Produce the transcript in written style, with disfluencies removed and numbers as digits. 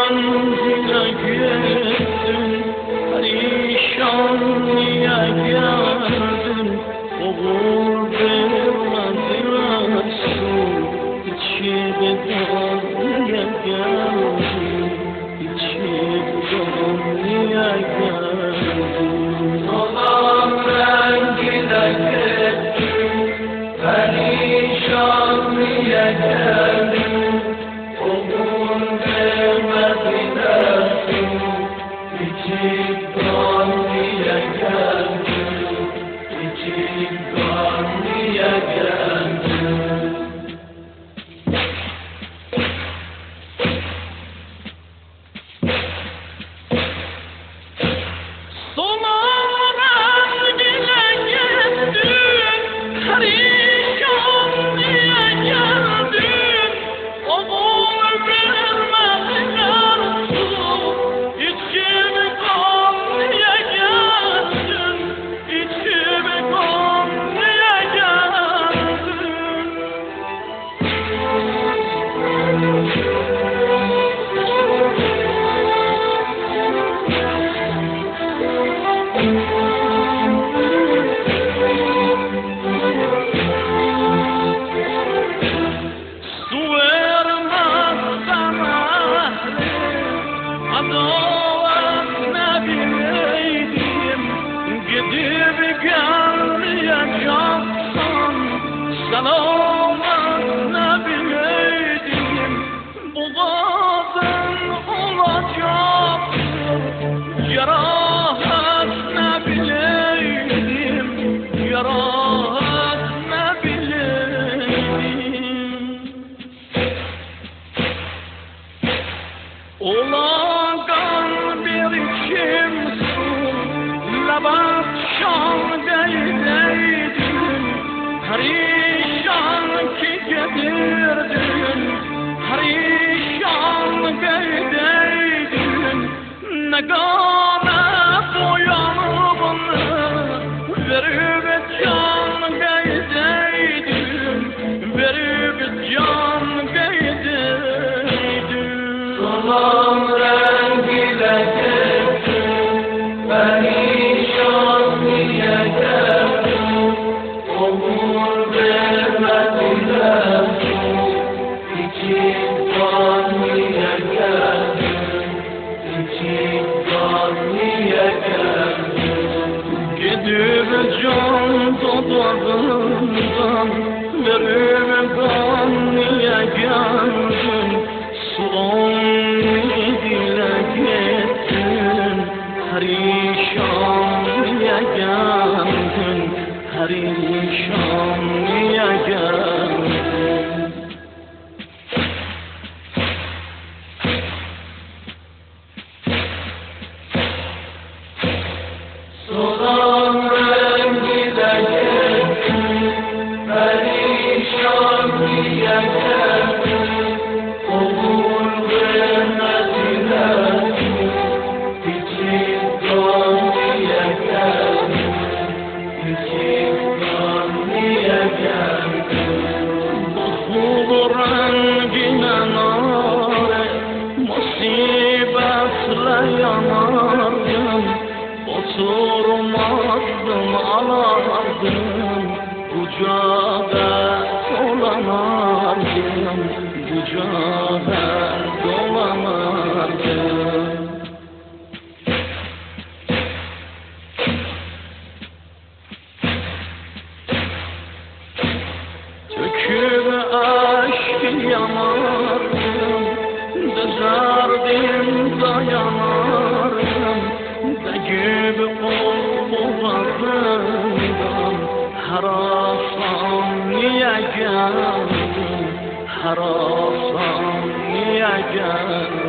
dile gittin, perişan niye geldin? Oğul vermediler su, içimden niye geldin? İçimden niye geldin? Solan rengine gittin, perişan niye geldin? Oğul vermediler su, içimden niye geldin? İçimden niye geldin? Selamet ne bileydim, bu kadın olacaktır. Yarahat ne bileydim, yarahat ne bileydim. Olagan bir içim su, labat şan değdeydim. Perişan ki gedirdin, perişan geydeydin. Ne gane boyanıbını verip can geydeydin, verip can geydeydin. Solan rengine gittin, perişan niye geldin? Oğul vermediler su, içimden niye geldin? İçimden niye geldin? Gidip can dudağından verip kan niye geldin? Son dile gittin, perişan niye geldin? Perişan niye geldin? Solan rengine gittin, perişan niye geldin? Oğul vermediler su, içimden niye geldin? İçimden niye geldin? Bozulur rengine nare, musibetle yanardım. Oturmazdım alardım, kucağda dolanardım, kucağda dolanardım. Töküp aşk yanardım, dözerdim dayanardım. Degib boğazımdan harasam niye geldin? Harasam niye geldin?